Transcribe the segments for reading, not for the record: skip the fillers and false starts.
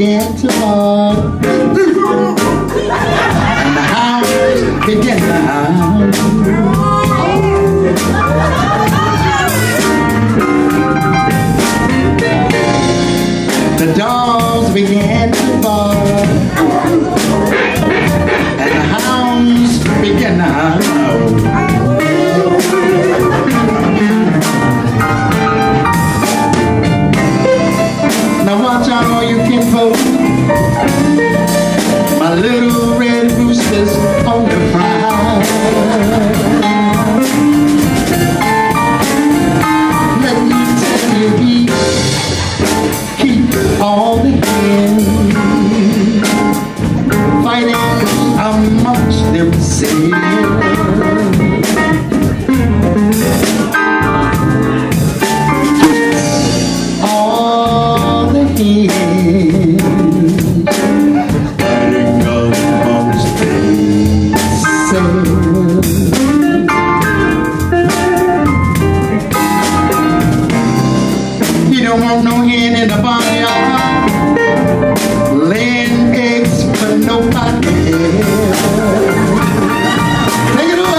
began to bark, and the hounds began to howl. The dogs began to bark, and the hounds began to howl. Now watch out all you kinfolk, my little red roosters on the prowl. Let me tell you, keep all the hens fighting amongst themselves. All the hens fighting amongst themselves. You don't want no hen in the barnyard laying eggs for nobody else. Take it away.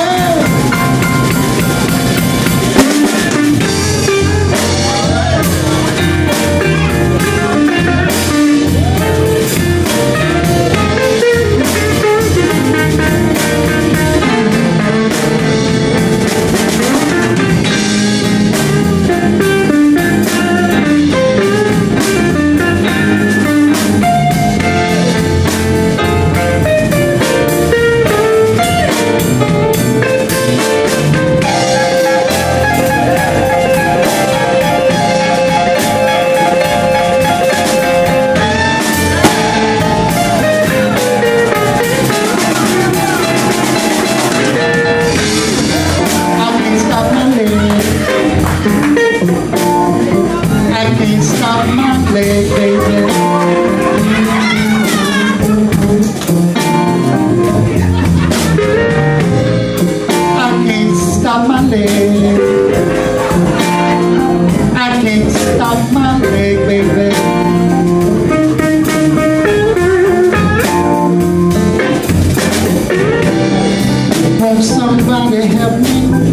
Somebody help me,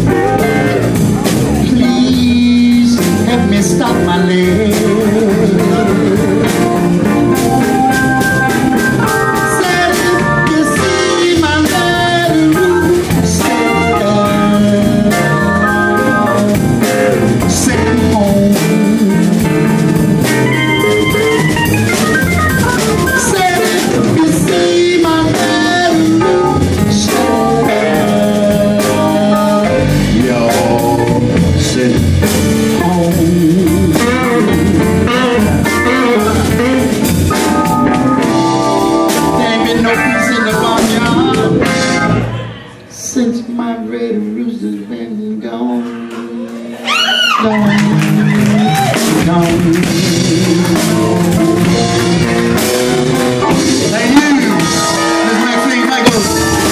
please help me stop my leg. Said if you see my little sitting home. Said if you see my since my red rooster's been gone, gone. Thank you, Miss Maxine Michaels.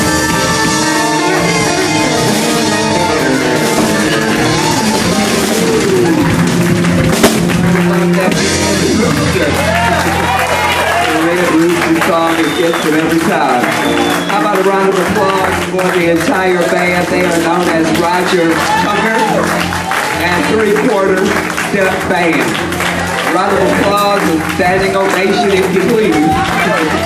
The red rooster song is gets it every time. How about a round of applause for the entire band? They are known as Roger Tucker and Three-Quarter Step Band. A round of applause and standing ovation if you please.